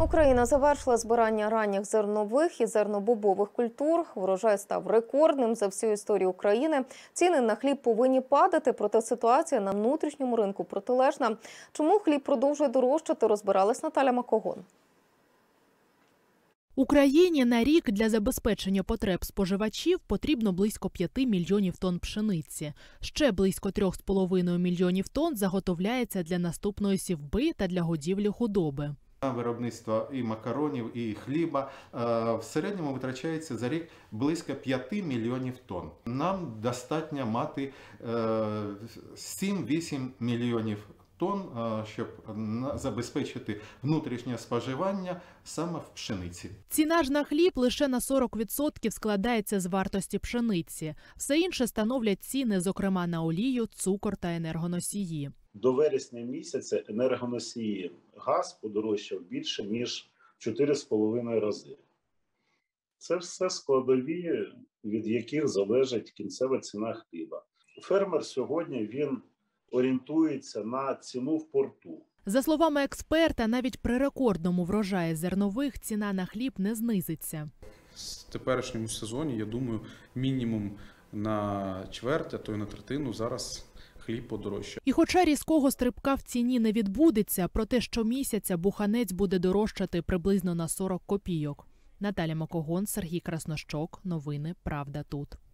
Україна завершила збирання ранніх зернових і зернобобових культур. Врожай став рекордним за всю історію України. Ціни на хліб повинні падати, проте ситуація на внутрішньому ринку протилежна. Чому хліб продовжує дорожчати, розбиралась Наталя Макогон. Україні на рік для забезпечення потреб споживачів потрібно близько 5 мільйонів тонн пшениці. Ще близько 3,5 мільйонів тонн заготовляється для наступної сівби та для годівлі худоби. На виробництво і макаронів, і хліба в середньому витрачається за рік близько 5 мільйонів тонн. Нам достатньо мати 7-8 мільйонів тонн, щоб забезпечити внутрішнє споживання саме в пшениці. Ціна ж на хліб лише на 40% складається з вартості пшениці. Все інше становлять ціни, зокрема на олію, цукор та енергоносії. До вересня місяця енергоносії газ подорожчав більше, ніж 4,5 рази. Це все складові, від яких залежить кінцева ціна хліба. Фермер сьогодні, він орієнтується на ціну в порту. За словами експерта, навіть при рекордному врожаї зернових ціна на хліб не знизиться. В теперішньому сезоні, я думаю, мінімум на чверть, а то й на третину зараз хліб подорожчає. І хоча різкого стрибка в ціні не відбудеться, проте щомісяця буханець буде дорожчати приблизно на 40 копійок. Наталя Макогон, Сергій Краснощок. Новини «Правда тут».